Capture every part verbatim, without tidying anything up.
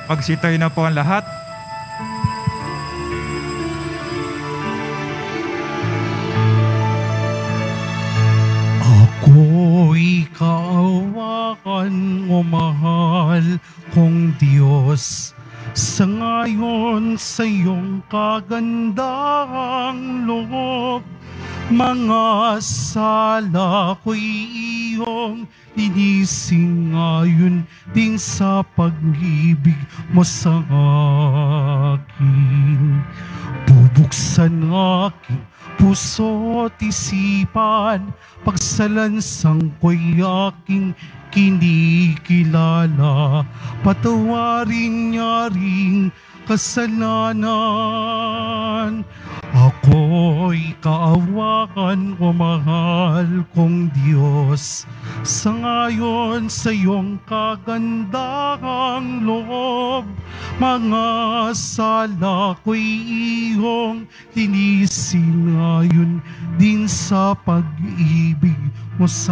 Magsitayo na po ang lahat. Ako'y kaawakan o mahal kong Diyos, sa ngayon sa iyong kagandahang loob. Mga sala ko'y iyong tinising ngayon din sa pag-ibig mo sa akin. Bubuksan aking puso't isipan, pagsalansang ko'y aking kinikilala. Patawarin niya ring kasalanan. Ako'y kaawakan o mahal kong Diyos, sa ngayon sa iyong kagandahang loob. Mga sala ko'y iyong tinisin ngayon din sa pag-ibig mo sa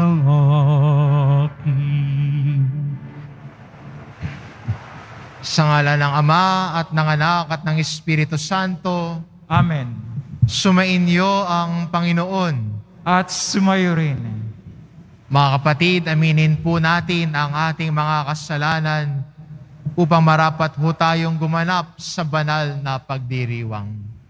akin. Sa ngalan ng Ama at ng Anak at ng Espiritu Santo. Amen. Sumainyo ang Panginoon. At sumayo rin. Mga kapatid, aminin po natin ang ating mga kasalanan upang marapat ho tayong gumanap sa banal na pagdiriwang.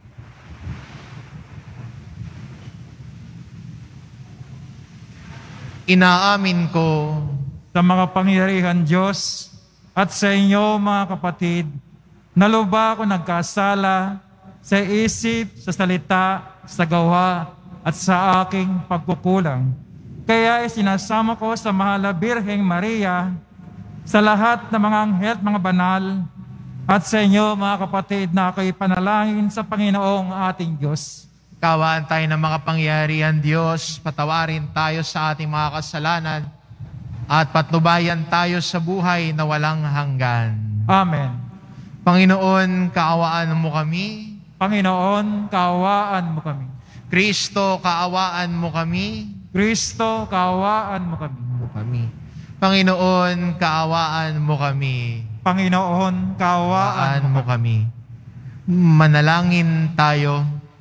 Inaamin ko sa mga pangyarihan Diyos at sa inyo mga kapatid, na lubha ako nagkasala sa isip, sa salita, sa gawa, at sa aking pagkukulang. Kaya sinasama ko sa mahal na Birheng Maria, sa lahat ng mga anghel at mga banal, at sa inyo mga kapatid na ako'y panalangin sa Panginoong ating Diyos. Kawaan tayo ng mga pangyarihan Diyos, patawarin tayo sa ating mga kasalanan, at patnubayan tayo sa buhay na walang hanggan. Amen. Panginoon, kaawaan mo kami. Panginoon, kaawaan mo kami. Kristo, kaawaan mo kami. Kristo, kaawaan mo kami. Mo kami. Panginoon, kaawaan mo kami. Panginoon, kaawaan mo kami. Manalangin tayo.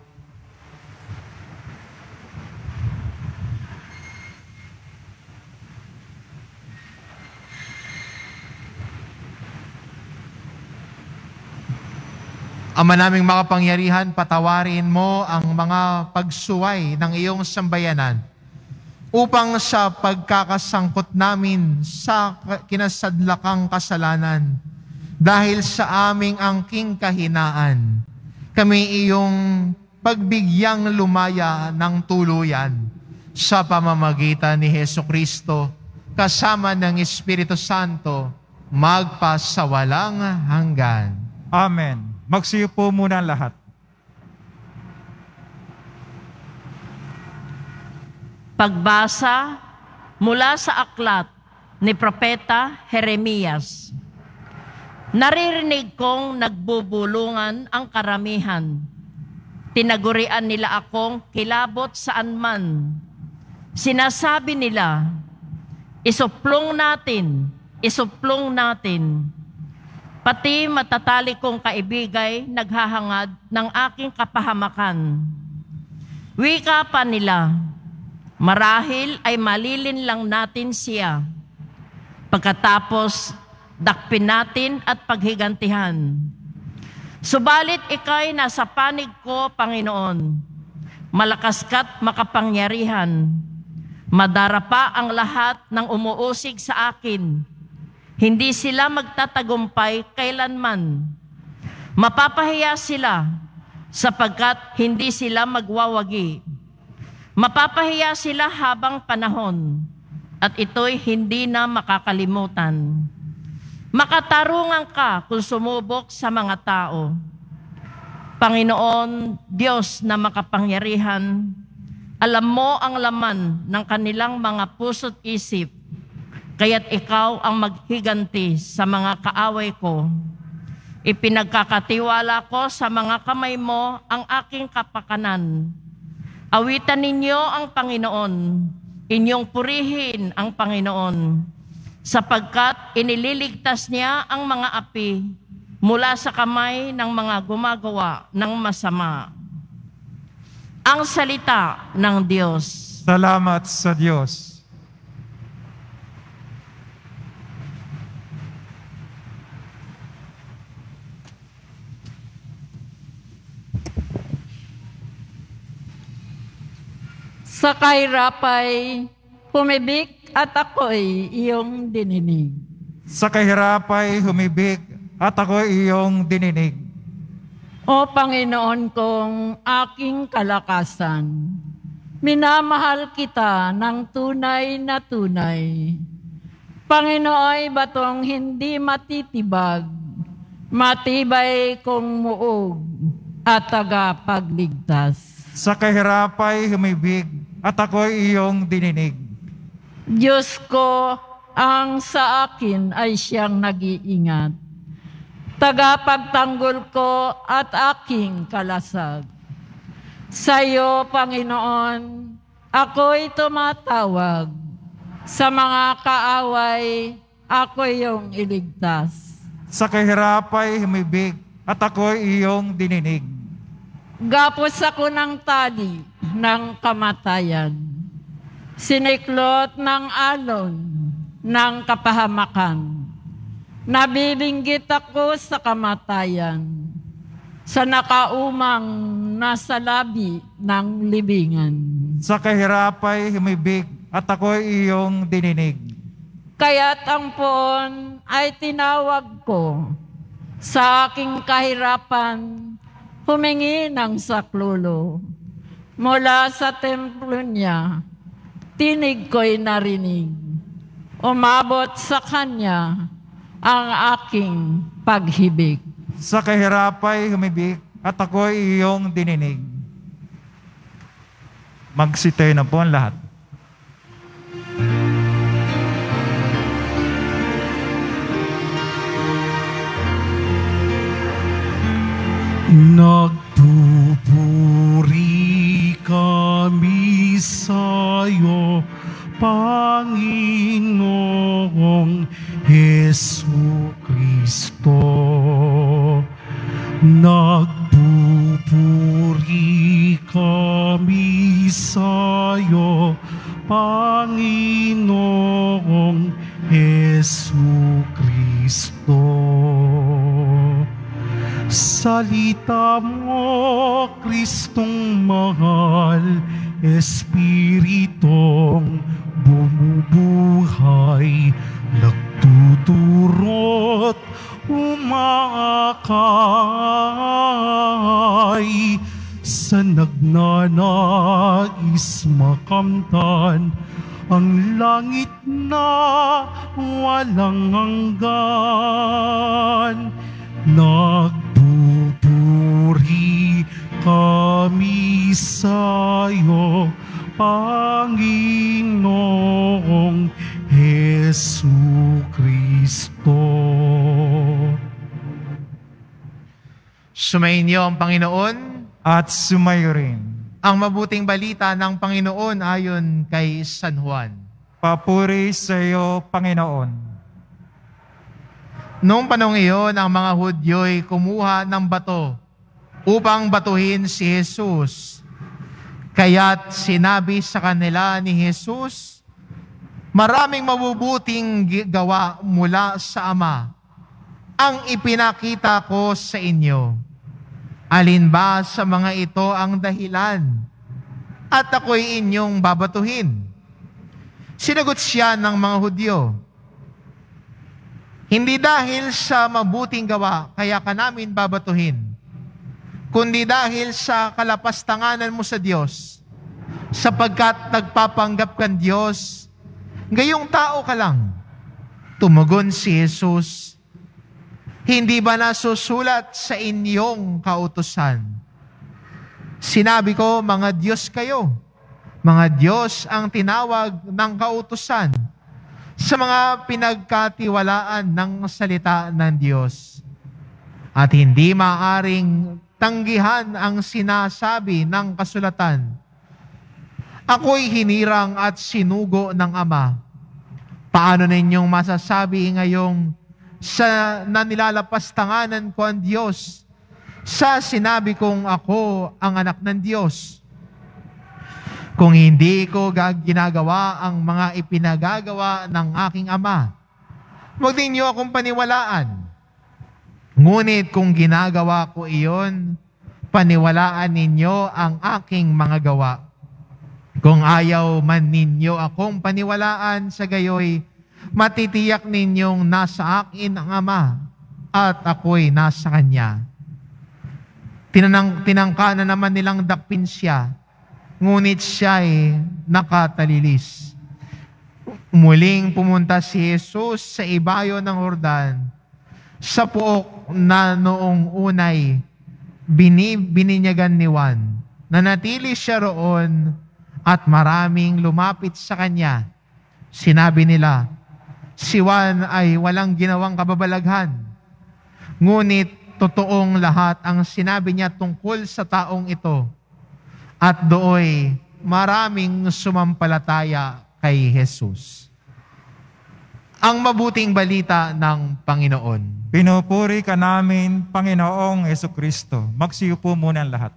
Ama naming makapangyarihan, patawarin mo ang mga pagsuway ng iyong sambayanan upang sa pagkakasangkot namin sa kinasadlakang kasalanan dahil sa aming angking kahinaan, kami iyong pagbigyang lumaya ng tuluyan sa pamamagitan ni Hesukristo kasama ng Espiritu Santo magpasawalang hanggan. Amen. Magsiyo po muna ang lahat. Pagbasa mula sa aklat ni Propeta Jeremias. Naririnig kong nagbubulungan ang karamihan. Tinagurian nila akong kilabot saan man. Sinasabi nila, isuplong natin, isuplong natin. Pati matatali kong kaibigay naghahangad ng aking kapahamakan. Wika pa nila, marahil ay malilin lang natin siya. Pagkatapos, dakpin natin at paghigantihan. Subalit ika'y nasa panig ko, Panginoon. Malakas ka't makapangyarihan. Madarapa ang lahat ng umuusig sa akin. Hindi sila magtatagumpay kailanman. Mapapahiya sila sapagkat hindi sila magwawagi. Mapapahiya sila habang panahon at ito'y hindi na makakalimutan. Makatarungan ka kung sumubok sa mga tao. Panginoon, Diyos na makapangyarihan, alam mo ang laman ng kanilang mga puso't isip, kaya't ikaw ang maghiganti sa mga kaaway ko. Ipinagkakatiwala ko sa mga kamay mo ang aking kapakanan. Awitan ninyo ang Panginoon, inyong purihin ang Panginoon, sapagkat inililigtas niya ang mga api mula sa kamay ng mga gumagawa ng masama. Ang salita ng Diyos. Salamat sa Diyos. Sa kahirapay, humibik at ako'y iyong dininig. Sa kahirapay humibik at ako'y iyong dininig. O Panginoon kong aking kalakasan, minamahal kita ng tunay na tunay. Panginooy batong hindi matitibag, matibay kong muog at tagapagligtas. Sa kahirapay humibig at ako'y iyong dininig. Diyos ko, ang sa akin ay siyang nag-iingat. Tagapagtanggol ko at aking kalasag. Sa iyo, Panginoon, ako'y tumatawag. Sa mga kaaway, ako iyong iligtas. Sa kahirapay humibig at ako'y iyong dininig. Gapos ako ng tali ng kamatayan. Siniklot ng alon ng kapahamakan. Nabibinggit ako sa kamatayan, sa nakaumang nasa labi ng libingan. Sa kahirapay humibig at ako'y iyong dininig. Kaya't ang poon ay tinawag ko. Sa aking kahirapan, humingi ng saklolo. Mula sa templo niya, tinig ko'y narinig. Umabot sa kanya ang aking paghibig. Sa kahirapay humibig at ako'y iyong dininig. Magsitay na po ang lahat. Nagpupuri kami sa'yo, Panginoong Jesucristo. Nagpupuri kami sa'yo, Panginoong Jesucristo. Salita mo, Kristong mahal, Espiritong bumubuhay, nagtuturot, umaakay, sa nagnanais makamtan ang langit na walang hanggan. Nagpupuri kami sa'yo, Panginoong Jesucristo. Sumainyo ang Panginoon At sumayo rin. ang mabuting balita ng Panginoon ayon kay San Juan. Papuri sa iyo, Panginoon. Noong panahong iyon, ang mga Hudyo'y kumuha ng bato upang batuhin si Jesus. Kaya't sinabi sa kanila ni Jesus, maraming mabubuting gawa mula sa Ama ang ipinakita ko sa inyo. Alin ba sa mga ito ang dahilan? At ako'y inyong babatuhin. Sinagot siya ng mga Hudyo, hindi dahil sa mabuting gawa kaya ka namin babatuhin, kundi dahil sa kalapastanganan mo sa Diyos, sapagkat nagpapanggap kang Diyos, gayong tao ka lang. Tumugon si Jesus, hindi ba nasusulat sa inyong kautusan? Sinabi ko, mga Diyos kayo. Mga Diyos ang tinawag ng kautusan sa mga pinagkatiwalaan ng salita ng Diyos. At hindi maaring tanggihan ang sinasabi ng kasulatan. Ako'y hinirang at sinugo ng Ama. Paano ninyong masasabi ngayong sa na nilalapastanganan ko ang Diyos, sa sinabi kong ako ang anak ng Diyos. Kung hindi ko ginagawa ang mga ipinagagawa ng aking Ama, huwag din niyo akong paniwalaan. Ngunit kung ginagawa ko iyon, paniwalaan ninyo ang aking mga gawa. Kung ayaw man ninyo akong paniwalaan, sa gayoy, matitiyak ninyong nasa akin ang Ama at ako'y nasa Kanya. Tinanang, tinangka na naman nilang dakpin siya, ngunit siya'y nakatalilis. Muling pumunta si Jesus sa ibayo ng Jordan, sa puok na noong unay bininyagan ni Juan. Nanatili siya roon at maraming lumapit sa kanya. Sinabi nila, si Juan ay walang ginawang kababalaghan, ngunit totoong lahat ang sinabi niya tungkol sa taong ito. At dooy maraming sumampalataya kay Jesus. Ang mabuting balita ng Panginoon. Pinupuri ka namin, Panginoong Jesucristo. Magsiyupo muna ang lahat.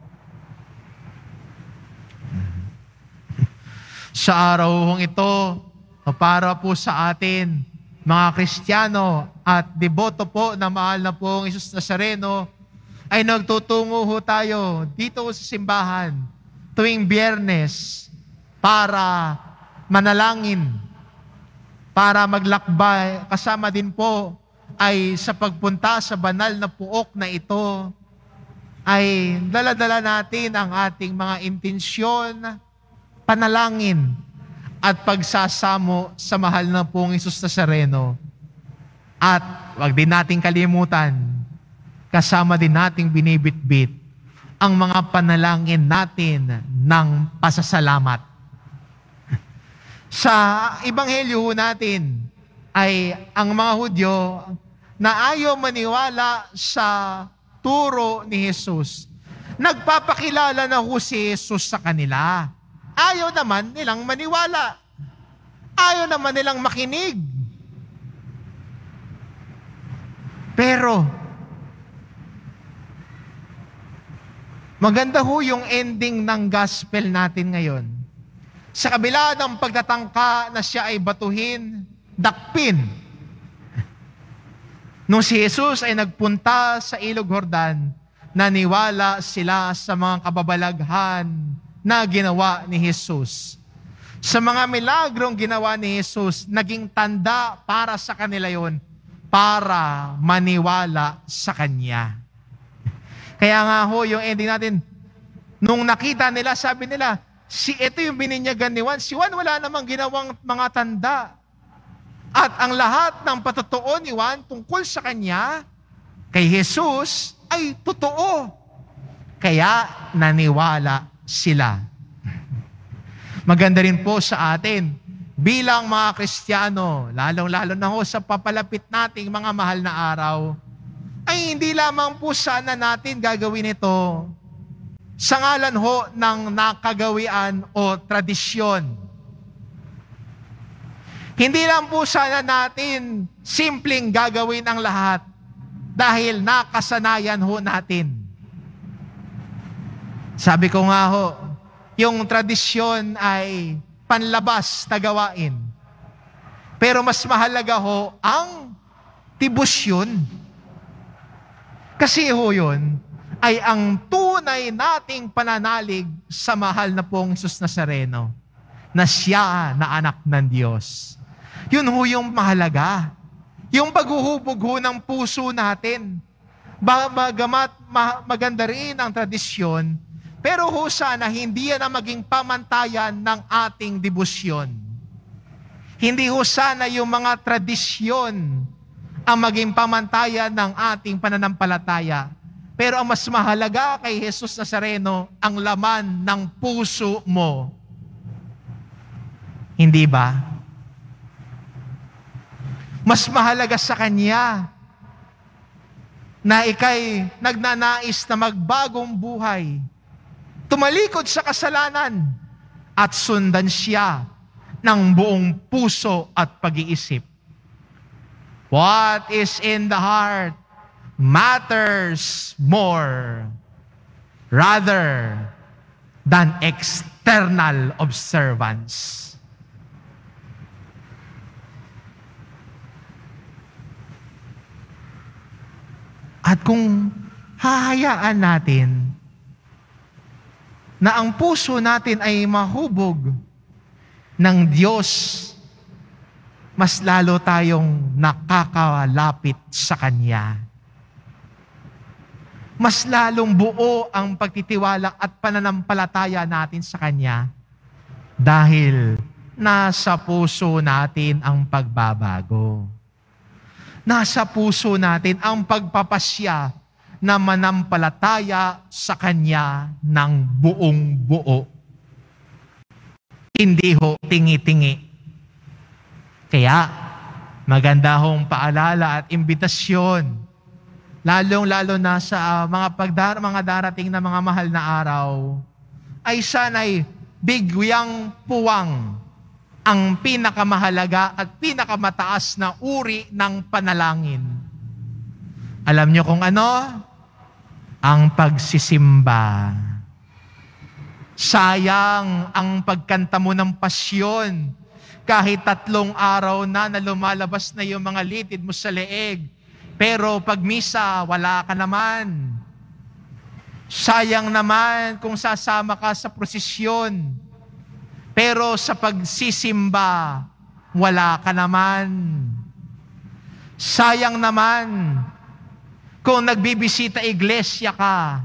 Sa araw ito, para po sa atin, mga Kristiyano at deboto po na mahal na pong Jesus Nazareno, ay nagtutungo ho tayo dito sa simbahan tuwing Biyernes para manalangin, para maglakbay. Kasama din po ay sa pagpunta sa banal na puok na ito, ay dala-dala natin ang ating mga intensyon, panalangin, at pagsasamo sa mahal na pong Jesus Nazareno. At wag din nating kalimutan, kasama din nating binibitbit ang mga panalangin natin ng pasasalamat. Sa Ebanghelyo natin ay ang mga Hudyo na ayaw maniwala sa turo ni Jesus, nagpapakilala na ho si Jesus sa kanila. Ayaw naman nilang maniwala. Ayaw naman nilang makinig. Pero, maganda ho yung ending ng gospel natin ngayon. Sa kabila ng pagtatangka na siya ay batuhin, dakpin, nung si Jesus ay nagpunta sa Ilog Jordan, naniwala sila sa mga kababalaghan na ginawa ni Jesus. Sa mga milagrong ginawa ni Jesus, naging tanda para sa kanila yon, para maniwala sa Kanya. Kaya nga ho, yung ending natin, nung nakita nila, sabi nila, si ito yung bininyagan ni Juan. Si Juan wala namang ginawang mga tanda. At ang lahat ng patotoo ni Juan tungkol sa Kanya, kay Jesus, ay totoo. Kaya naniwala sila. Maganda rin po sa atin, bilang mga Kristiyano, lalong-lalo na ho sa papalapit nating mga mahal na araw, ay hindi lamang po sana natin gagawin ito sa ngalan ho ng nakagawian o tradisyon. Hindi lang po sana natin simpleng gagawin ang lahat dahil nakasanayan ho natin. Sabi ko nga ho, yung tradisyon ay panlabas na gawain. Pero mas mahalaga ho ang tibusyon. Kasi ho yun ay ang tunay nating pananalig sa mahal na pong Jesus Nazareno, na siya na anak ng Diyos. Yun ho yung mahalaga. Yung paghuhubog ho ng puso natin. Bagamat maganda rin ang tradisyon, pero ho sana hindi yan ang maging pamantayan ng ating debosyon. Hindi ho sana yung mga tradisyon ang maging pamantayan ng ating pananampalataya. Pero ang mas mahalaga kay Jesus Nazareno, ang laman ng puso mo. Hindi ba? Mas mahalaga sa Kanya na ika'y nagnanais na magbagong buhay, tumalikod sa kasalanan at sundan siya ng buong puso at pag-iisip. what is in the heart matters more rather than external observance. At kung hahayaan natin na ang puso natin ay mahubog ng Diyos, mas lalo tayong nakakalapit sa Kanya. Mas lalong buo ang pagtitiwala at pananampalataya natin sa Kanya dahil nasa puso natin ang pagbabago. Nasa puso natin ang pagpapasya na manampalataya sa Kanya ng buong buo. Hindi ho tingi-tingi. Kaya, maganda hong paalala at imbitasyon, lalong-lalo na sa uh, mga, pagdar- mga darating na mga mahal na araw, ay sana'y bigyang puwang ang pinakamahalaga at pinakamataas na uri ng panalangin. Alam niyo kung ano? Ang pagsisimba. Sayang ang pagkanta mo ng pasyon kahit tatlong araw na na lumalabas na yung mga litid mo sa leeg. Pero pag misa, wala ka naman. Sayang naman kung sasama ka sa prosesyon. Pero sa pagsisimba, wala ka naman. Sayang naman kung nagbibisita iglesia ka,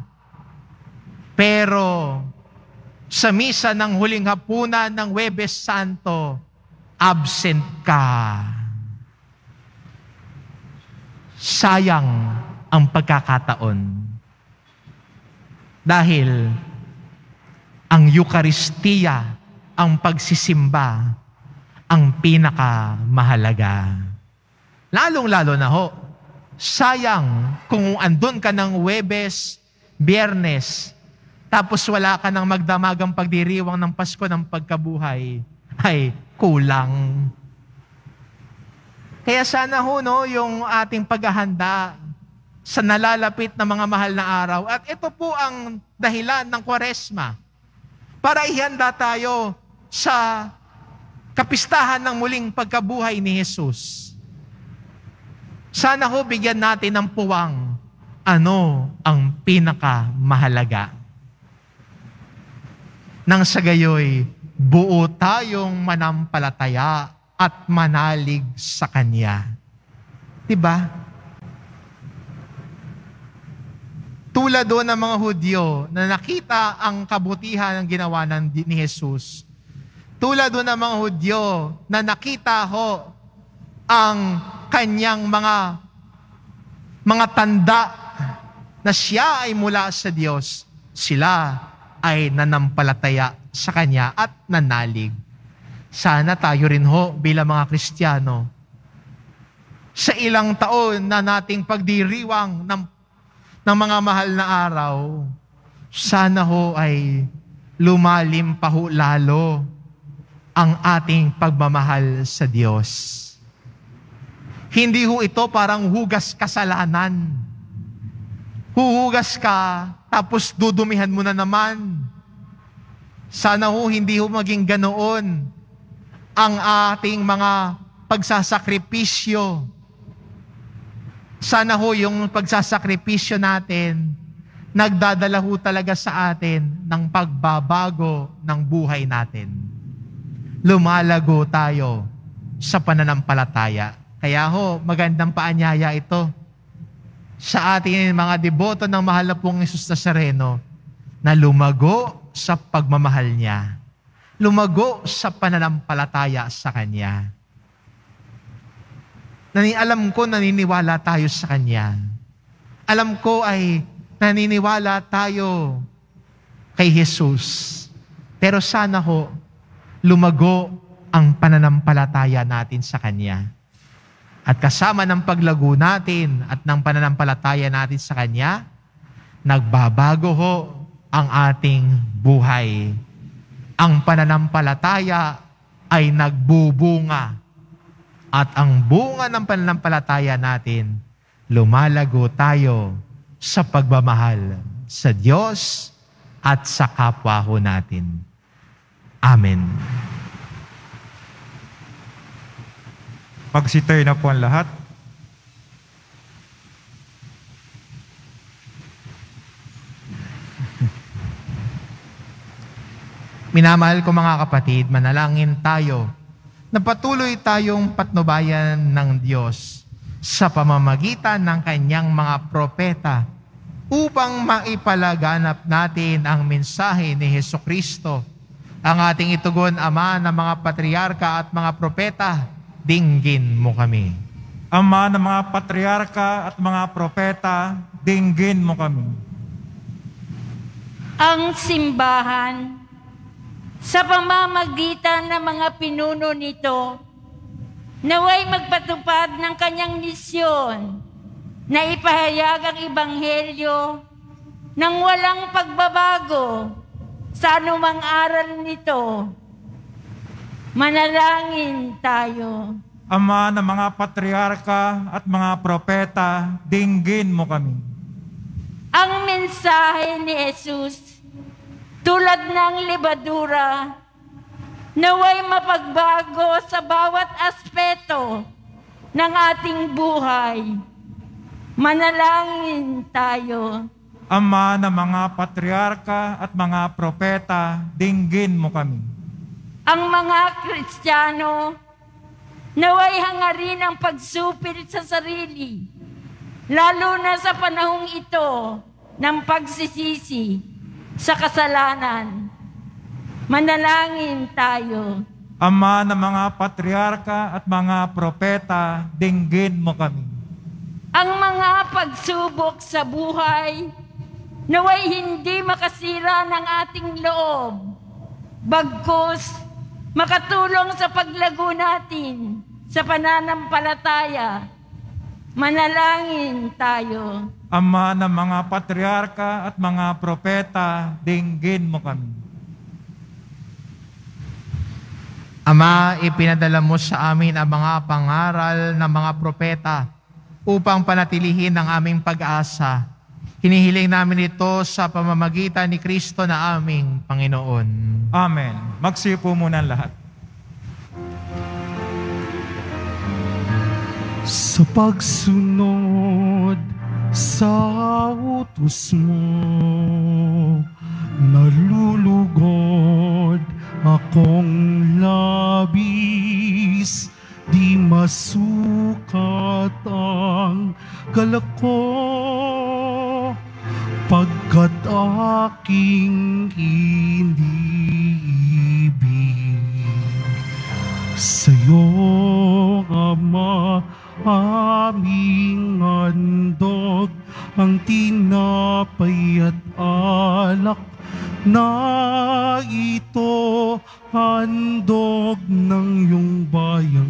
pero sa misa ng huling hapunan ng Huwebes Santo, absent ka. Sayang ang pagkakataon. Dahil ang Eucharistia, ang pagsisimba, ang pinakamahalaga. Lalong-lalo na ho, sayang kung andun ka ng Huwebes, Biyernes, tapos wala ka ng magdamagang pagdiriwang ng Pasko ng pagkabuhay, ay kulang. Kaya sana ho, no, yung ating paghahanda sa nalalapit na mga mahal na araw, at ito po ang dahilan ng Kwaresma, para ihanda tayo sa kapistahan ng muling pagkabuhay ni Jesus. Sana ho bigyan natin ng puwang ano ang pinakamahalaga. Nang sa gayoy, buo tayong manampalataya at manalig sa Kanya. Diba? Tulad doon ng mga Hudyo na nakita ang kabutihan ng ginawa ng, ni Jesus. Tulad doon ng mga Hudyo na nakita ho ang kanyang mga mga tanda na siya ay mula sa Diyos. Sila ay nanampalataya sa Kanya at nanalig. Sana tayo rin ho bilang mga Kristiyano, sa ilang taon na nating pagdiriwang ng, ng mga mahal na araw, sana ho ay lumalim pa ho lalo ang ating pagmamahal sa Diyos. Hindi ho ito parang hugas kasalanan. Huhugas ka, tapos dudumihan mo na naman. Sana ho hindi ho maging ganoon ang ating mga pagsasakripisyo. Sana ho yung pagsasakripisyo natin, nagdadala ho talaga sa atin ng pagbabago ng buhay natin. Lumalago tayo sa pananampalataya. Kaya ho, magandang paanyaya ito sa ating mga deboto ng mahal na pong Jesus Nazareno na lumago sa pagmamahal niya. Lumago sa pananampalataya sa Kanya. Nani, alam ko naniniwala tayo sa Kanya. Alam ko ay naniniwala tayo kay Jesus. Pero sana ho, lumago ang pananampalataya natin sa Kanya. At kasama ng paglago natin at ng pananampalataya natin sa Kanya, nagbabago ho ang ating buhay. Ang pananampalataya ay nagbubunga at ang bunga ng pananampalataya natin, lumalago tayo sa pagmamahal sa Diyos at sa kapwa ho natin. Amen. Magsitayo na po ang lahat. Minamahal ko mga kapatid, manalangin tayo na patuloy tayong patnubayan ng Diyos sa pamamagitan ng kanyang mga propeta upang maipalaganap natin ang mensahe ni Hesukristo. Ang ating itugon, Ama ng mga patriarka at mga propeta, dinggin mo kami. Ama ng mga patriarka at mga propeta, dinggin mo kami. Ang simbahan, sa pamamagitan ng mga pinuno nito, naway magpatupad ng kanyang misyon na ipahayag ang Ebanghelyo ng walang pagbabago sa anumang aral nito. Manalangin tayo. Ama ng mga patriarka at mga propeta, dinggin mo kami. Ang mensahe ni Jesus, tulad ng libadura, naway mapagbago sa bawat aspeto ng ating buhay. Manalangin tayo. Ama ng mga patriarka at mga propeta, dinggin mo kami. Ang mga Kristiyano, naway hangarin ang pagsupil sa sarili, lalo na sa panahong ito ng pagsisisi sa kasalanan. Manalangin tayo. Ama ng mga patriarka at mga propeta, dinggin mo kami. Ang mga pagsubok sa buhay, naway hindi makasira ng ating loob, bagkus makatulong sa paglago natin sa pananampalataya. Manalangin tayo. Ama ng mga patriarka at mga propeta, dinggin mo kami. Ama, ipinadala mo sa amin ang mga pangaral ng mga propeta upang panatilihin ang aming pag-asa. Hinihiling namin ito sa pamamagitan ni Kristo na aming Panginoon. Amen. Magsipo muna ang lahat. Sa pagsunod sa utos mo, nalulugod akong labis, di masukat ang galak ko, pagkat aking iniibig. Sa'yo, Ama, aming handog ang tinapay at alak na ito, handog ng iyong bayang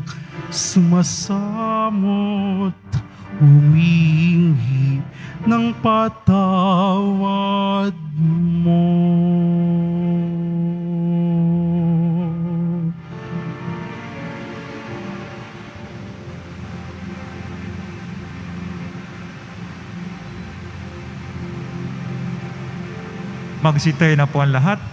sumasamot, humingi ng patawad mo. Magsitayo na po ang lahat.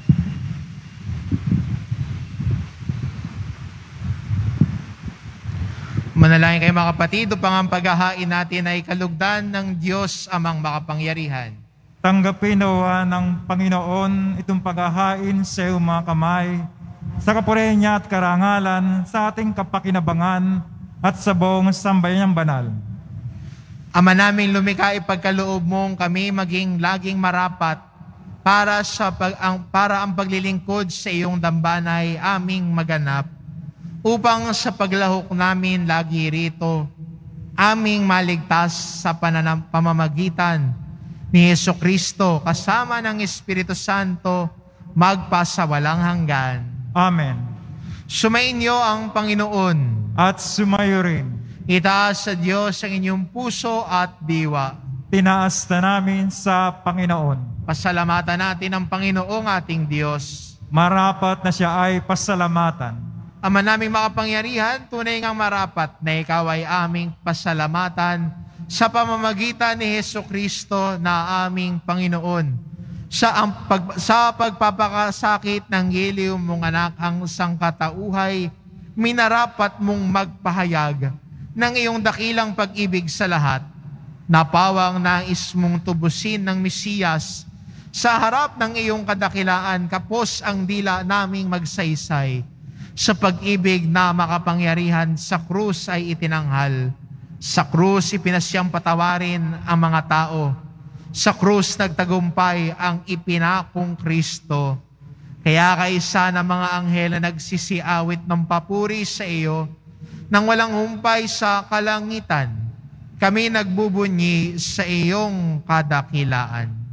Manalangin kayo mga kapatid upang ang paghahain natin ay kalugdan ng Diyos amang makapangyarihan. Tanggapin nawa ng Panginoon itong paghahain sa iyong mga kamay, sa kapurihan niya at karangalan, sa ating kapakinabangan at sa buong sambayanang banal. Ama namin lumikha, ipagkaloob mong kami maging laging marapat para sa pag, ang, para ang paglilingkod sa iyong dambanay aming maganap, upang sa paglahok namin lagi rito, aming maligtas sa pananam, pamamagitan ni Hesukristo kasama ng Espiritu Santo magpasawalang hanggan. Amen. Sumainyo ang Panginoon. At sumayo rin. Itaas sa Diyos ang inyong puso at diwa. Tinaas na namin sa Panginoon. Pasalamatan natin ang Panginoong ating Diyos. Marapat na siya ay pasalamatan. Ama naming makapangyarihan, tunay ngang marapat na ikaw ay aming pasalamatan sa pamamagitan ni Hesus Kristo na aming Panginoon. Sa, ang pag, sa pagpapakasakit ng giliw mong anak ang sangkatauhay, minarapat mong magpahayag ng iyong dakilang pag-ibig sa lahat. Napawang nais mong tubusin ng Mesiyas sa harap ng iyong kadakilaan, kapos ang dila naming magsaysay. Sa pag-ibig na makapangyarihan, sa krus ay itinanghal. Sa krus ipinasyang patawarin ang mga tao. Sa krus nagtagumpay ang ipinakong Kristo. Kaya kaisa ng mga anghel na nagsisiawit ng papuri sa iyo, nang walang humpay sa kalangitan, kami nagbubunyi sa iyong kadakilaan.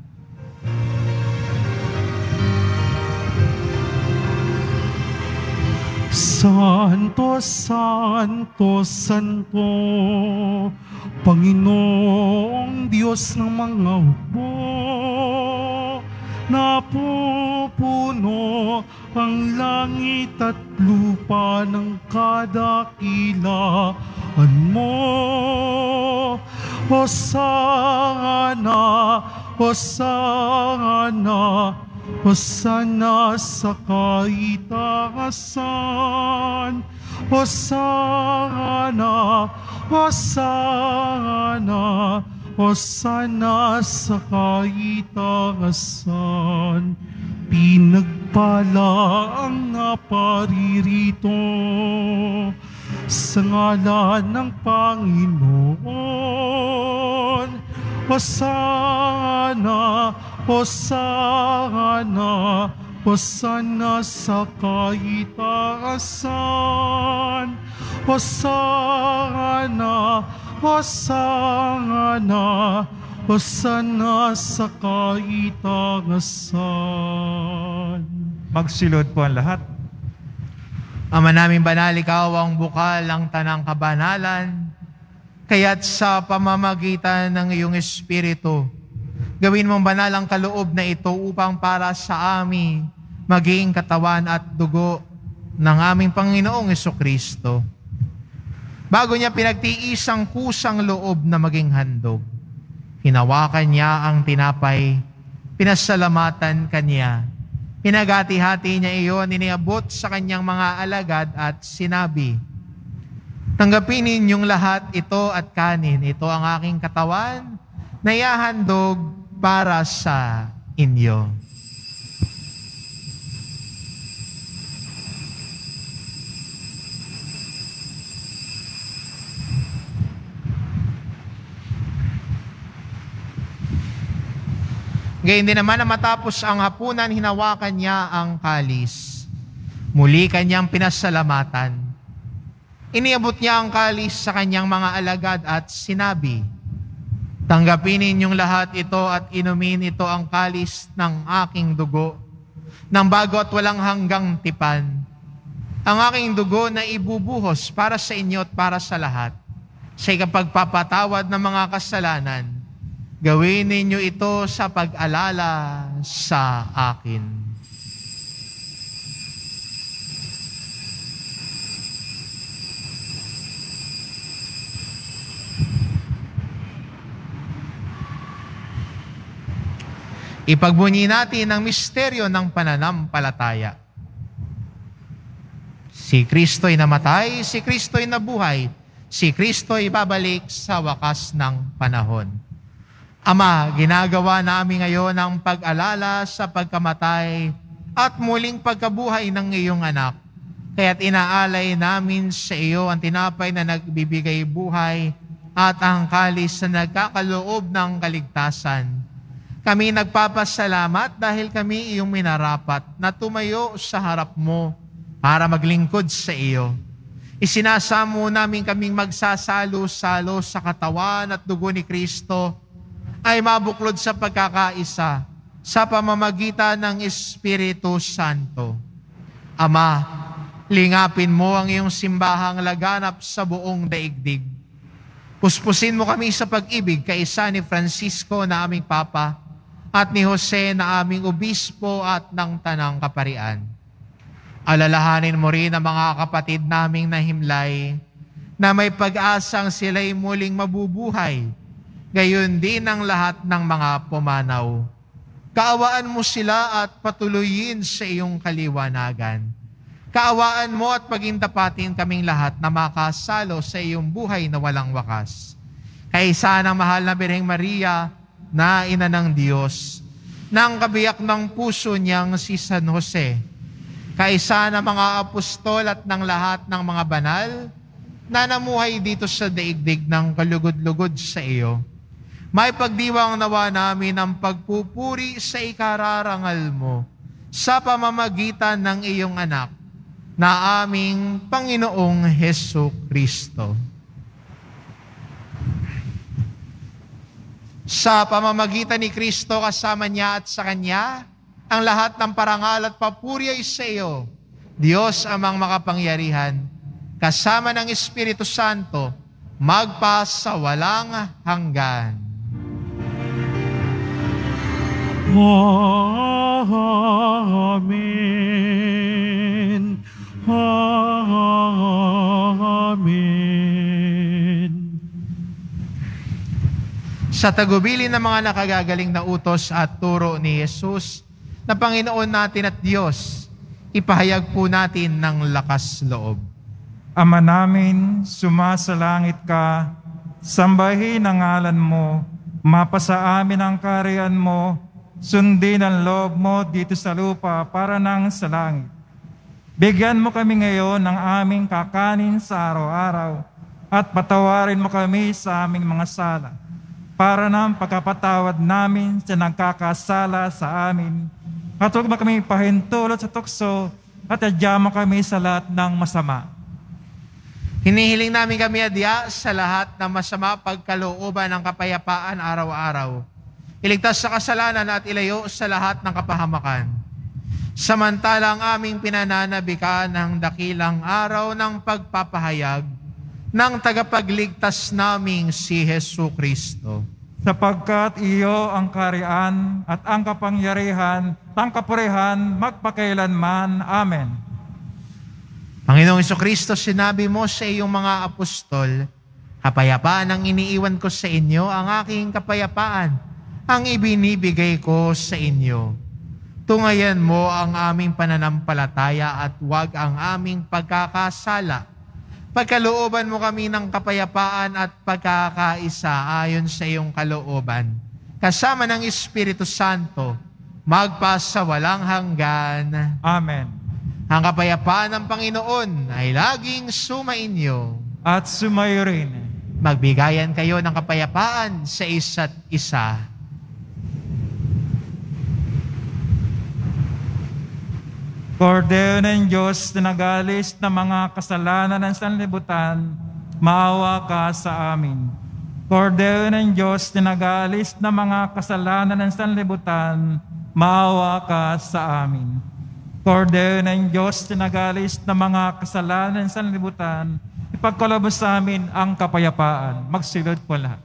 Santo, Santo, Santo, Panginoong Diyos ng mga hukbo, napupuno ang langit at lupa ng kadakilaan mo. Hosana, Hosana, Hosana sa kaitaasan. Hosana, Hosana, Hosana sa kaitaasan. Pinagpala ang naparirito sa ngalan ng Panginoon. Hosana, Hosana, Hosana sa kaitaasan. Hosana, Hosana, Hosana sa kaitaasan. Magsilod po ang lahat. Ama naming banal, ikaw ang bukal ang tanang kabanalan, kaya't sa pamamagitan ng iyong Espiritu, gawin mong banal ang kaloob na ito upang para sa amin maging katawan at dugo ng aming Panginoong Jesucristo. Bago niya pinagtiis ang kusang loob na maging handog, hinawakan niya ang tinapay, pinasalamatan kanya, pinagati-hati niya iyon, iniabot sa kanyang mga alagad at sinabi, "Tanggapin ninyong lahat ito at kanin, ito ang aking katawan na ihahandog para sa inyo." Gayun din naman na matapos ang hapunan, hinawakan niya ang kalis. Muli kanyang pinasalamatan. Iniabot niya ang kalis sa kanyang mga alagad at sinabi, "Tanggapin ninyong lahat ito at inumin ito ang kalis ng aking dugo, ng bago at walang hanggang tipan. Ang aking dugo na ibubuhos para sa inyo at para sa lahat, sa ikapagpapatawad ng mga kasalanan. Gawin ninyo ito sa pag-alala sa akin." Ipagbunyi natin ang misteryo ng pananampalataya. Si Kristo'y namatay, si Kristo'y nabuhay, si Kristo'y babalik sa wakas ng panahon. Ama, ginagawa namin ngayon ang pag-alala sa pagkamatay at muling pagkabuhay ng iyong anak. Kaya't inaalay namin sa iyo ang tinapay na nagbibigay buhay at ang kalis na nagkakaloob ng kaligtasan. Kami nagpapasalamat dahil kami iyong minarapat na tumayo sa harap mo para maglingkod sa iyo. Isinasamo namin kaming magsasalo-salo sa katawan at dugo ni Kristo ay mabuklod sa pagkakaisa sa pamamagitan ng Espiritu Santo. Ama, lingapin mo ang iyong simbahang laganap sa buong daigdig. Puspusin mo kami sa pag-ibig kaisa ni Francisco na aming Papa at ni Jose na aming Obispo at ng Tanang Kaparian. Alalahanin mo rin ang mga kapatid naming nahimlay na may pag-asang sila'y muling mabubuhay, gayon din ang lahat ng mga pumanaw. Kaawaan mo sila at patuloyin sa iyong kaliwanagan. Kaawaan mo at pagintapatin kaming lahat na makasalo sa iyong buhay na walang wakas. Kaisa ng mahal na Birheng Maria na ina ng Diyos, ng kabiyak ng puso niyang si San Jose, kaisa ng mga apostol at ng lahat ng mga banal na namuhay dito sa daigdig ng kalugod-lugod sa iyo. May pagdiwang nawa namin ang pagpupuri sa ikararangal mo sa pamamagitan ng iyong anak na aming Panginoong Hesu Kristo. Sa pamamagitan ni Kristo kasama niya at sa Kanya, ang lahat ng parangal at papuri ay sa iyo, Diyos amang makapangyarihan, kasama ng Espiritu Santo, magpa sa walang hanggan. Amen. Amen. Sa tagubilin ng mga nakagagaling na utos at turo ni Jesus, na Panginoon natin at Diyos, ipahayag po natin ng lakas loob. Ama namin, sumasalangit ka, sambahin ang ngalan mo, mapasa amin ang kaharian mo, sundin ang loob mo dito sa lupa para nang sa langit. Bigyan mo kami ngayon ng aming kakanin sa araw-araw at patawarin mo kami sa aming mga sala para nang pagkapatawad namin sa nagkakasala sa amin. At huwag mo kami pahintulot sa tukso at adya mo kami sa lahat ng masama. Hinihiling namin kami adya sa lahat ng masama pagkalooban ng kapayapaan araw-araw. Iligtas sa kasalanan at ilayo sa lahat ng kapahamakan. Samantalang aming pinananabikan ng dakilang araw ng pagpapahayag ng tagapagligtas naming si Hesu Kristo. Sapagkat iyo ang kaharian at ang kapangyarihan, ang kapurihan, magpakailanman. Amen. Panginoong Jesucristo, sinabi mo sa iyong mga apostol, kapayapaan ang iniiwan ko sa inyo, ang aking kapayapaan ang ibinibigay ko sa inyo. Tungayan mo ang aming pananampalataya at huwag ang aming pagkakasala. Pagkalooban mo kami ng kapayapaan at pagkakaisa ayon sa iyong kalooban. Kasama ng Espiritu Santo, magpa sa walang hanggan. Amen. Ang kapayapaan ng Panginoon ay laging sumainyo. At sumayo rin. Magbigayan kayo ng kapayapaan sa isa't isa. Kordero ng Diyos na nagalis ng mga kasalanan ng sanlibutan, maawa ka sa amin. Kordero ng Diyos na nagalis ng mga kasalanan ng sanlibutan, maawa ka sa amin. Kordero ng Diyos na nagalis ng mga kasalanan ng sanlibutan, ipagkaloob sa amin ang kapayapaan. Magsilod po lahat.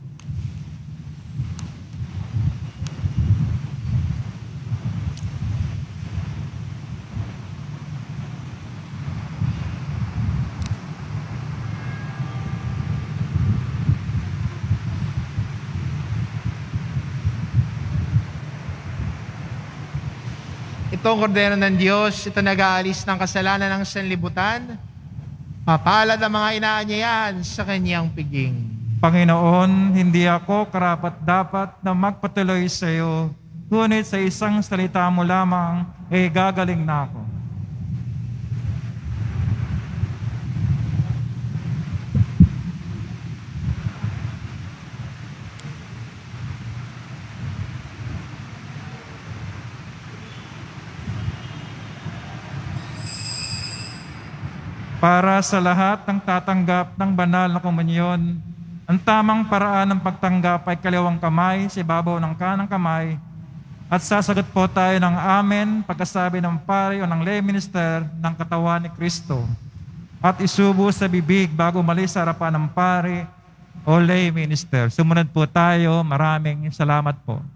Itong kordero ng Diyos, ito nag-aalis ng kasalanan ng sanlibutan. Mapalad ang mga inaanyayahan sa kanyang piging. Panginoon, hindi ako karapat-dapat na magpatuloy sa iyo, ngunit sa isang salita mo lamang, ay gagaling na ako. Para sa lahat ng tatanggap ng banal na komunyon, ang tamang paraan ng pagtanggap ay kaliwang kamay sa ibabaw ng kanang kamay at sasagot po tayo ng amen pagkasabi ng pari o ng lay minister ng katawan ni Kristo at isubo sa bibig bago umalis sa harapan ng pari o lay minister. Sumunod po tayo. Maraming salamat po.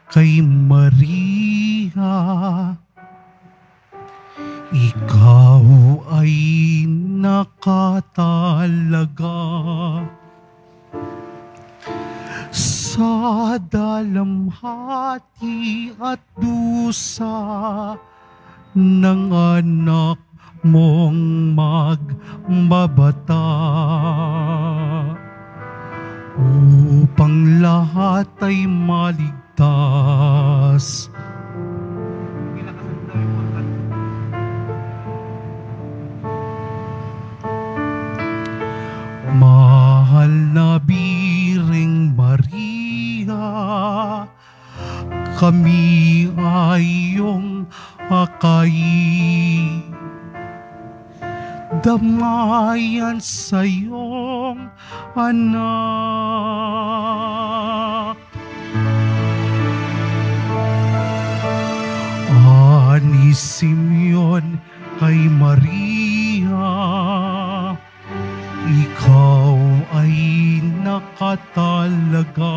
kay Maria, ikaw ay nakatalaga sa dalamhati at dusa ng anak mong magbabata, upang lahat ay maligtas. Mahal na Biring Maria, kami ay iyong akayin, damayan sa iyong anak. Ani Simeon kay Maria, ikaw ay nakatalaga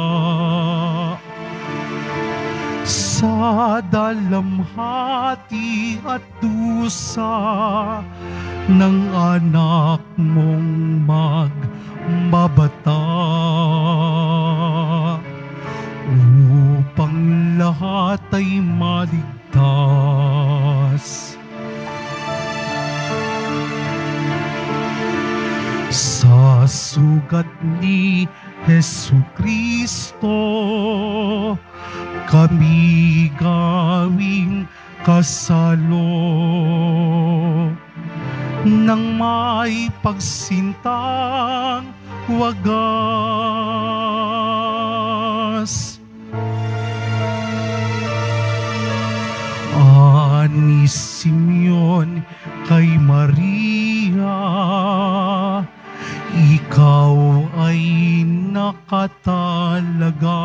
sa dalamhati at dusa ng anak mong magbabata, upang lahat ay maligtas. Sa sugat ni Jesucristo, kami gawing kasalo ng may pagsintang wagas. Ani Simeon kay Maria, ikaw ay nakatalaga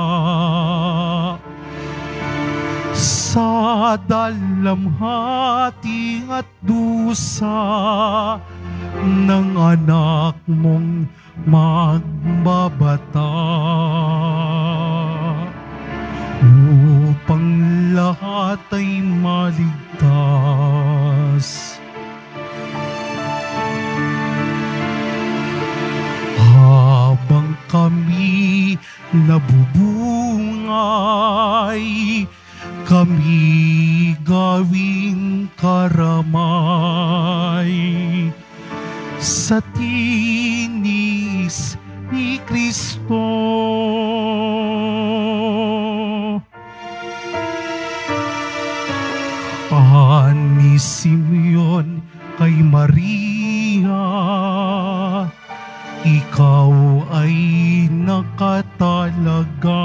sa dalamhati at dusa ng anak mong magbabata, upang lahat ay maligtas. Habang kami nabubungay, kami gawing karamay sa tinis ni Kristo. Ani Simeon kay Maria, ikaw ay nakatalaga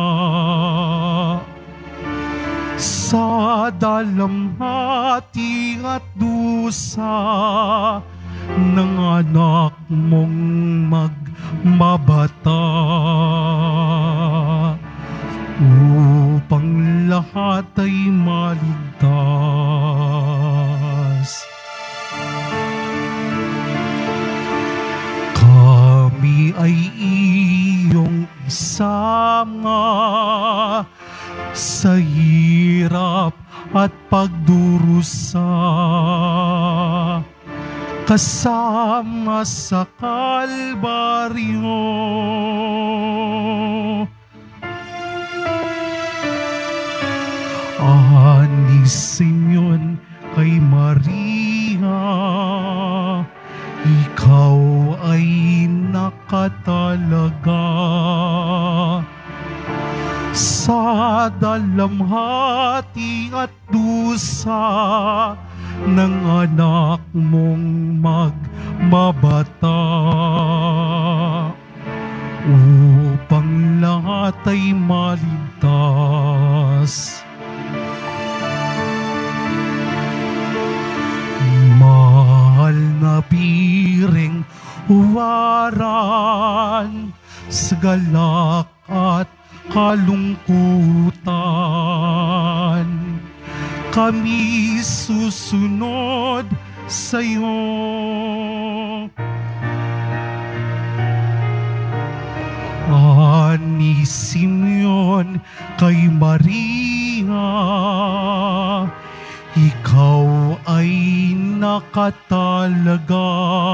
sa dalamhati at dusa ng anak mong magbabata, upang lahat ay maligtas. Kami ay iyong isama sa hirap at pagdurusa, kasama sa Kalbaryo. Ani Simeon kay Maria, ikaw ay nakatalaga sa dalamhati at dusa ng anak mong magbabata, upang lahat ay maligtas. Mahal na Biring huwaran sa galak at kalungkutan, kami susunod sa iyo. Ani Simeon kay Maria, ka talaga.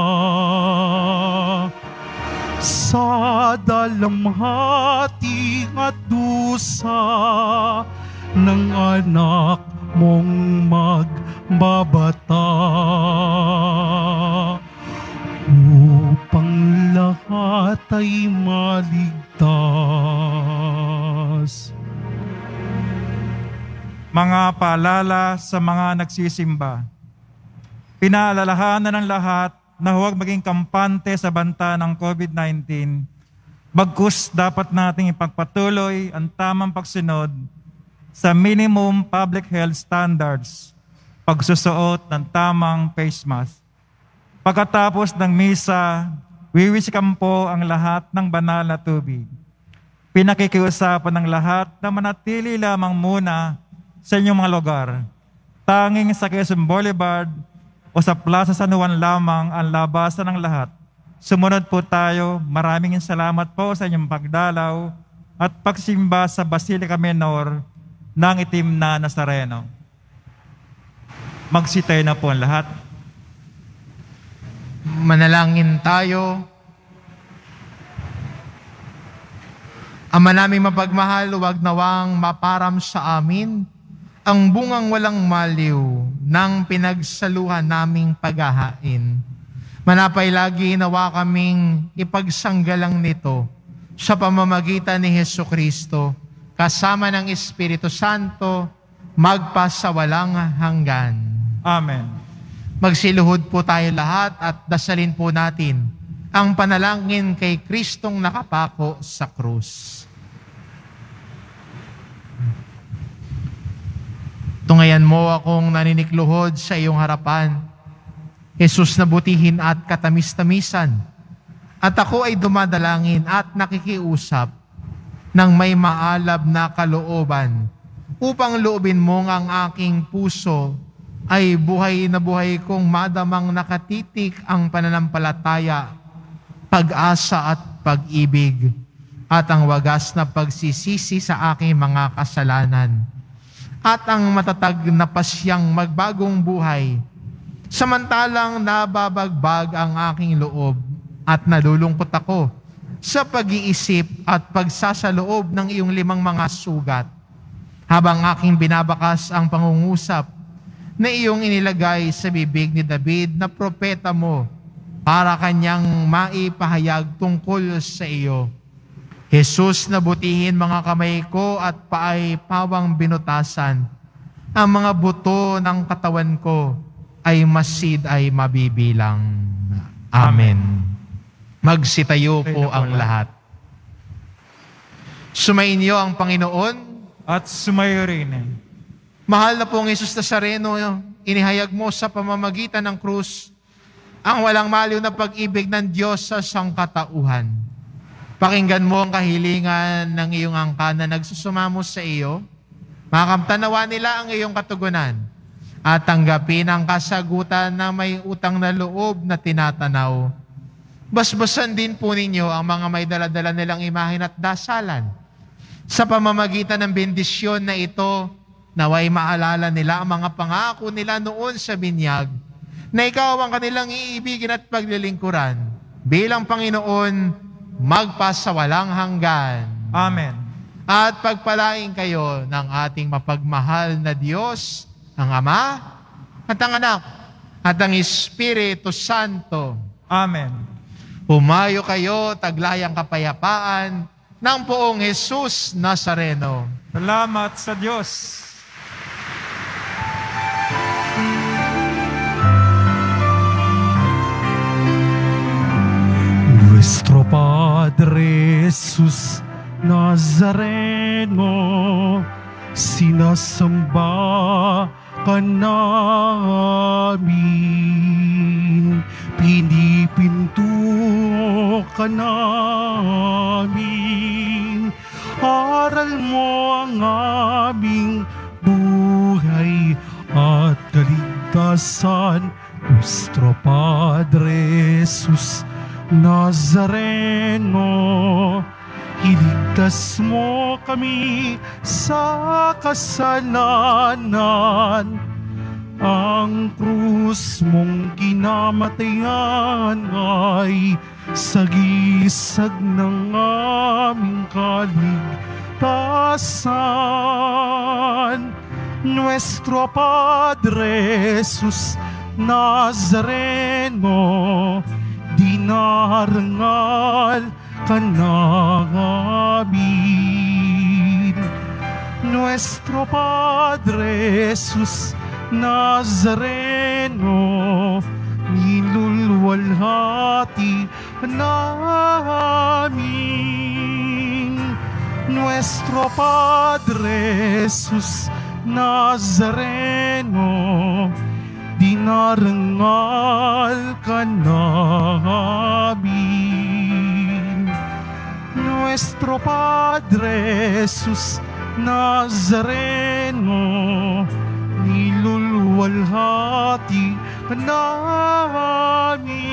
Sa dalamhati at dusa ng anak mong magbabata, upang lahat ay maligtas. Mga paalala sa mga nagsisimba. Pinaalalahanan ng lahat na huwag maging kampante sa banta ng COVID nineteen, bagkus dapat nating ipagpatuloy ang tamang pagsunod sa minimum public health standards, pagsusuot ng tamang face mask. Pagkatapos ng misa, wiwisikan po ang lahat ng banal na tubig. Pinakikiusapan ng lahat na manatili lamang muna sa inyong mga lugar. Tanging sa Quezon Boulevard o sa Plaza San Juan lamang ang labasan ng lahat. Sumunod po tayo. Maraming salamat po sa inyong pagdalaw at pagsimba sa Basilica Menor ng Itim na Nazareno. Magsitayo na po ang lahat. Manalangin tayo. Ama naming mapagmahal, huwag nawang maparam sa amin ang bungang walang maliw ng pinagsaluhan naming paghahain. Manapay lagi nawa kaming ipagsanggalang nito sa pamamagitan ni Hesukristo, kasama ng Espiritu Santo, magpasawalang hanggan. Amen. Magsiluhod po tayo lahat at dasalin po natin ang panalangin kay Kristong nakapako sa krus. Tungayan mo akong naninikluhod sa iyong harapan, Jesus na butihin at katamis-tamisan, at ako ay dumadalangin at nakikiusap ng may maalab na kalooban upang loobin mong ang aking puso ay buhay na buhay kong madamang nakatitik ang pananampalataya, pag-asa at pag-ibig, at ang wagas na pagsisisi sa aking mga kasalanan, at ang matatag na pasyang magbagong buhay, samantalang nababagbag ang aking loob at nalulungkot ako sa pag-iisip at pagsasaloob ng iyong limang mga sugat, habang aking binabakas ang pangungusap na iyong inilagay sa bibig ni David na propeta mo para kanyang maipahayag tungkol sa iyo. Jesus, nabutihin mga kamay ko at paay pawang binutasan. Ang mga buto ng katawan ko ay masid ay mabibilang. Amen. Magsitayo po ang lahat. Sumainyo ang Panginoon at sumayo rin. Mahal na pong Jesus Nazareno, inihayag mo sa pamamagitan ng krus ang walang maliw na pag-ibig ng Diyos sa sangkatauhan. Pakinggan mo ang kahilingan ng iyong angkan na nagsusumamo sa iyo. Makamtanawa nila ang iyong katugunan at tanggapin ang kasagutan na may utang na loob na tinatanaw. Basbasan din po ninyo ang mga may daladala nilang imahen at dasalan. Sa pamamagitan ng bendisyon na ito, naway maalala nila ang mga pangako nila noon sa binyag, na ikaw ang kanilang iibigin at paglilingkuran bilang Panginoon magpasawalang hanggan. Amen. At pagpalain kayo ng ating mapagmahal na Diyos, ang Ama, at ang Anak, at ang Espiritu Santo. Amen. Humayo kayo, taglayang kapayapaan ng poong Jesus Nazareno. Salamat sa Diyos. Nuestro Padre Jesus Nazareno, sinasamba ka namin, pinipinto ka namin, aral mo ang aming buhay at kaligtasan. Nuestro Padre Jesus Nazareno, iligtas mo kami sa kasalanan ang krus mong kinamatayan ay sagisag ng aming kaligtasan. Nuestro Padre Jesus Nazareno, dinarangal ka namin. Nuestro Padre Jesus Nazareno, nilulwalhati ka namin. Nuestro Padre Jesus Nazareno, dinarangal ka namin. Nuestro Padre Jesus Nazareno, nilulwalhati ka namin.